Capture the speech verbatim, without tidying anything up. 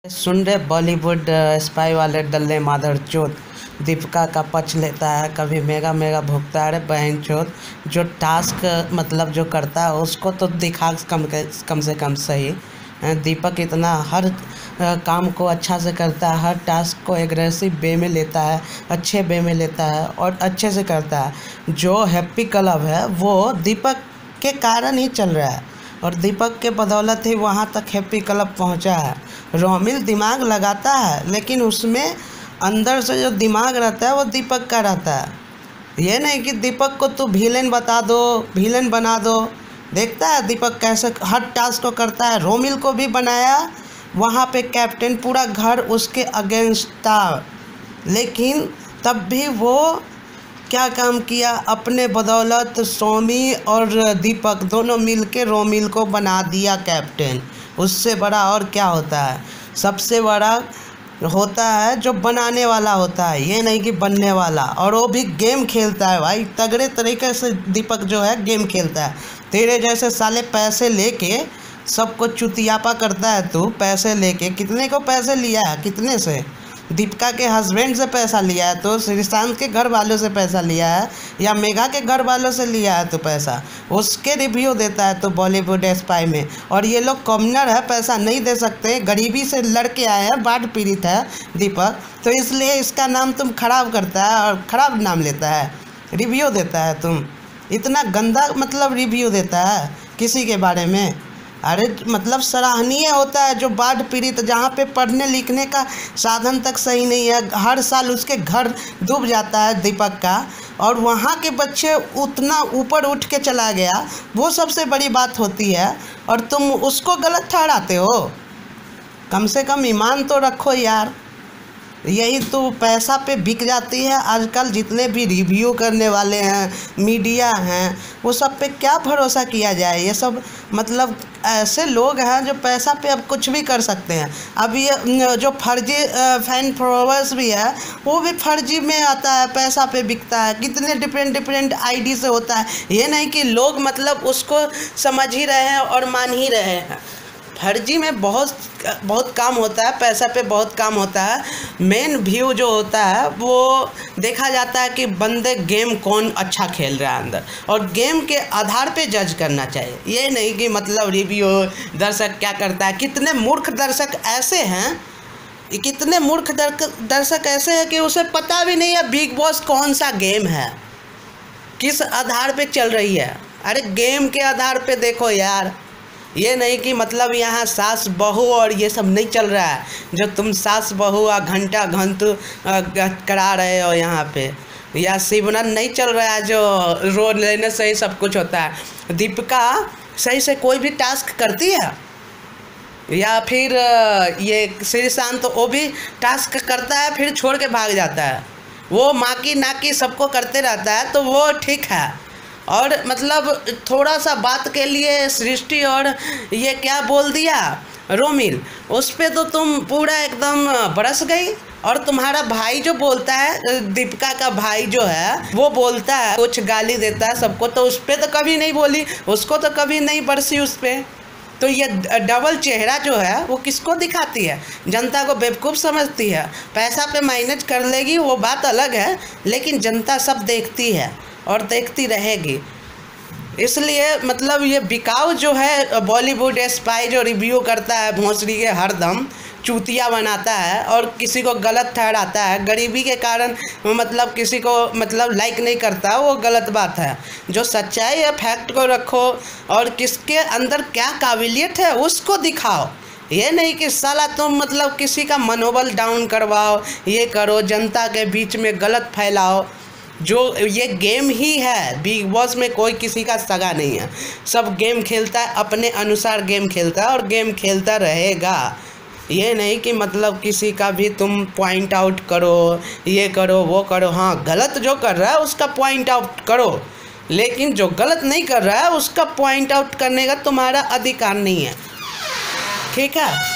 सुन रहे Bollywood spy वाले डल्ले माधर चोद दीपिका का पक्ष लेता है, कभी मेगा मेगा भुगता है। अरे बहन चोद, जो टास्क मतलब जो करता है उसको तो दिखा कम कम से कम सही। दीपक इतना हर काम को अच्छा से करता है, हर टास्क को एग्रेसिव वे में लेता है, अच्छे वे में लेता है और अच्छे से करता है। जो हैप्पी क्लब है वो दीपक के कारण ही चल रहा है और दीपक के बदौलत ही वहाँ तक हैप्पी क्लब पहुँचा है। रोमिल दिमाग लगाता है लेकिन उसमें अंदर से जो दिमाग रहता है वो दीपक का रहता है। ये नहीं कि दीपक को तू विलेन बता दो, विलेन बना दो। देखता है दीपक कैसे हर टास्क को करता है। रोमिल को भी बनाया, वहाँ पे कैप्टन पूरा घर उसके अगेंस्ट था, लेकिन तब भी वो क्या काम किया, अपने बदौलत सोमी और दीपक दोनों मिलके रोमिल को बना दिया कैप्टन। उससे बड़ा और क्या होता है? सबसे बड़ा होता है जो बनाने वाला होता है, ये नहीं कि बनने वाला। और वो भी गेम खेलता है भाई, तगड़े तरीके से दीपक जो है गेम खेलता है। तेरे जैसे साले पैसे लेके सबको चुतियापा करता है तू। पैसे लेके कितने को पैसे लिया है, कितने से? दीपिका के हस्बैंड से पैसा लिया है तो श्रीशांत के घर वालों से पैसा लिया है या मेघा के घर वालों से लिया है तो पैसा उसके रिव्यू देता है तो बॉलीवुड स्पाई में। और ये लोग कॉमनर है, पैसा नहीं दे सकते, गरीबी से लड़के आए हैं, बाढ़ पीड़ित है दीपक, तो इसलिए इसका नाम तुम खराब करता है और ख़राब नाम लेता है, रिव्यू देता है। तुम इतना गंदा मतलब रिव्यू देता है किसी के बारे में। अरे मतलब सराहनीय होता है जो बाढ़ पीड़ित, जहाँ पे पढ़ने लिखने का साधन तक सही नहीं है, हर साल उसके घर डूब जाता है दीपक का, और वहाँ के बच्चे उतना ऊपर उठ के चला गया, वो सबसे बड़ी बात होती है। और तुम उसको गलत ठहराते हो। कम से कम ईमान तो रखो यार। यही तो पैसा पे बिक जाती है आजकल। जितने भी रिव्यू करने वाले हैं, मीडिया हैं, वो सब पे क्या भरोसा किया जाए? ये सब मतलब ऐसे लोग हैं जो पैसा पे अब कुछ भी कर सकते हैं। अब ये जो फर्जी फैन फॉलोअर्स भी है वो भी फर्जी में आता है, पैसा पे बिकता है। कितने डिफरेंट डिफरेंट आईडी से होता है, ये नहीं कि लोग मतलब उसको समझ ही रहे हैं और मान ही रहे हैं। फर्जी में बहुत बहुत काम होता है, पैसा पे बहुत काम होता है। मेन व्यू जो होता है वो देखा जाता है कि बंदे गेम कौन अच्छा खेल रहा है अंदर, और गेम के आधार पे जज करना चाहिए। ये नहीं कि मतलब रिव्यू दर्शक क्या करता है। कितने मूर्ख दर्शक ऐसे हैं, कितने मूर्ख दर्शक ऐसे हैं कि उसे पता भी नहीं है बिग बॉस कौन सा गेम है, किस आधार पे चल रही है। अरे गेम के आधार पे देखो यार। ये नहीं कि मतलब यहाँ सास बहू और ये सब नहीं चल रहा है, जो तुम सास बहू आ घंटा घंटू करा रहे हो यहाँ पे, या सिमरन नहीं चल रहा है जो रोड लेने से ही सब कुछ होता है। दीपिका सही से कोई भी टास्क करती है, या फिर ये श्रीशांत तो वो भी टास्क करता है फिर छोड़ के भाग जाता है। वो माँ की नाकी सबको करते रहता है तो वो ठीक है। और मतलब थोड़ा सा बात के लिए सृष्टि और ये क्या बोल दिया रोमिल, उस पर तो तुम पूरा एकदम बरस गई। और तुम्हारा भाई जो बोलता है, दीपिका का भाई जो है वो बोलता है, कुछ गाली देता है सबको, तो उस पर तो कभी नहीं बोली, उसको तो कभी नहीं बरसी उस पर। तो ये डबल चेहरा जो है वो किसको दिखाती है? जनता को बेवकूफ़ समझती है। पैसा पे मैनेज कर लेगी वो बात अलग है, लेकिन जनता सब देखती है और देखती रहेगी। इसलिए मतलब ये बिकाऊ जो है बॉलीवुड स्पाई जो रिव्यू करता है भोंसड़ी के, हरदम चूतिया बनाता है और किसी को गलत ठहराता है। गरीबी के कारण मतलब किसी को मतलब लाइक नहीं करता, वो गलत बात है। जो सच्चाई है फैक्ट को रखो और किसके अंदर क्या काबिलियत है उसको दिखाओ। ये नहीं कि साला तुम मतलब किसी का मनोबल डाउन करवाओ, ये करो, जनता के बीच में गलत फैलाओ। जो ये गेम ही है, बिग बॉस में कोई किसी का सगा नहीं है, सब गेम खेलता है, अपने अनुसार गेम खेलता है और गेम खेलता रहेगा। ये नहीं कि मतलब किसी का भी तुम पॉइंट आउट करो, ये करो वो करो। हाँ, गलत जो कर रहा है उसका पॉइंट आउट करो, लेकिन जो गलत नहीं कर रहा है उसका पॉइंट आउट करने का तुम्हारा अधिकार नहीं है। ठीक है।